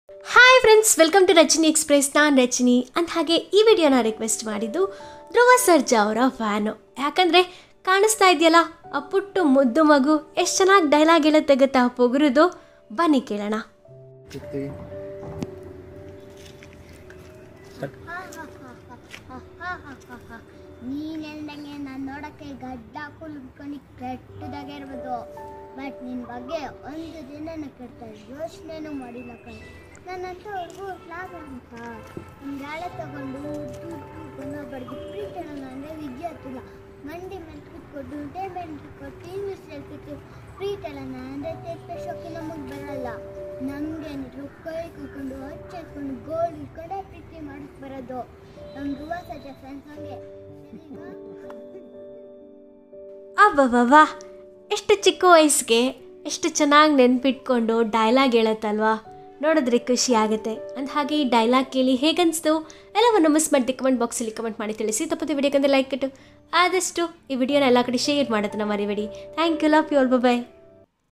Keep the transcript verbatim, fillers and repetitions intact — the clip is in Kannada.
Hi friends, welcome to Rajani express. ನಾನು ರಜನಿ. ಅಂತ ಹಾಗೆ ಈ ವಿಡಿಯೋನ ರಿಕ್ವೆಸ್ಟ್ ಮಾಡಿದ್ದು ಧ್ರುವಸರ್ಜಾ ಅವರ ಫ್ಯಾನು. ಯಾಕಂದರೆ ಕಾಣಿಸ್ತಾ ಇದೆಯಲ್ಲ ಆ ಪುಟ್ಟು ಮುದ್ದು ಮಗು ಎಷ್ಟು ಚೆನ್ನಾಗಿ ಡೈಲಾಗ್ ಹೇಳುತ್ತೆ ಗೊತ್ತಾ ಪೊಗರುದು. ಬನ್ನಿ ಕೇಳೋಣ. ನೀನೆಂದಂಗೆ ನಾನು ನೋಡೋಕ್ಕೆ ಗಡ್ಡ ಕುಲ್ಕೊಂಡು ಕೆಟ್ಟದಾಗೆ ಇರ್ಬೋದು, ಬಟ್ ನಿನ್ನ ಬಗ್ಗೆ ಒಂದು ದಿನ ಕೆಡ್ತಾರೆ ಯೋಚನೆನೂ ಮಾಡಿಲ್ಲ ಕಣ. ನನ್ನಂಥವ್ರಿಗೂ ಲಾಭ ಅಂತ ಒಂದು ಗಾಳೆ ತಗೊಂಡು ದುಡ್ಡು ಬಡ್ದು ಪ್ರೀಟ್ ಹೇಳೋಣ ಅಂದರೆ ವಿದ್ಯಾರ್ಥಿಲ್ಲ ಮಂಡಿ ಮೇಲೆ ಕೂತ್ಕೊಂಡು ಡೇ ಮೇಲೆ ಕೊಟ್ಟು ಇಂಗ್ಲೀಷ್ ಹೇಳ್ತಿತ್ತು. ಪ್ರೀಟ್ ಹೇಳೋಣ ಅಂದರೆ ತೆಪ್ಪ ಶೋಕಿ ನಮಗೆ ಬರಲ್ಲ. ನಮಗೇನಿದ್ರು ಕೈ ಕೂತ್ಕೊಂಡು ಹಚ್ಚ ಹಾಕೊಂಡು ಗೋಲ್ಡ್ ಇಟ್ಕೊಂಡೆ ಪ್ರೀತಿ ಮಾಡಕ್ಕೆ ಬರೋದು. ನಮ್ಮ ಧ್ರುವಸರ್ಜಾ ಫ್ರೆಂಡ್ಸ್ ಹಂಗೆ. ಅಬ್ಬಬ್ಬಾ, ಎಷ್ಟು ಚಿಕ್ಕ ವಯಸ್ಸಿಗೆ ಎಷ್ಟು ಚೆನ್ನಾಗಿ ನೆನ್ಪಿಟ್ಕೊಂಡು ಡೈಲಾಗ್ ಹೇಳತ್ತಲ್ವಾ, ನೋಡಿದ್ರೆ ಖುಷಿ ಆಗುತ್ತೆ. ಅಂದ ಹಾಗೆ ಈ ಡೈಲಾಗ್ ಕೇಳಿ ಹೇಗನ್ನಿಸ್ತು ಎಲ್ಲವನ್ನು ಮಿಸ್ ಮಾಡಿ ಕಮೆಂಟ್ ಬಾಕ್ಸಲ್ಲಿ ಕಮೆಂಟ್ ಮಾಡಿ ತಿಳಿಸಿ. ತಪ್ಪತ್ತೆ ವಿಡಿಯೋಕ್ಕಂದ್ರೆ ಲೈಕ್ ಇಟ್ಟು ಆದಷ್ಟು ಈ ವಿಡಿಯೋನ ಎಲ್ಲ ಕಡೆ ಶೇರ್ ಮಾಡೋದನ್ನ ಮರಿಬೇಡಿ. Thank you, love you all, by.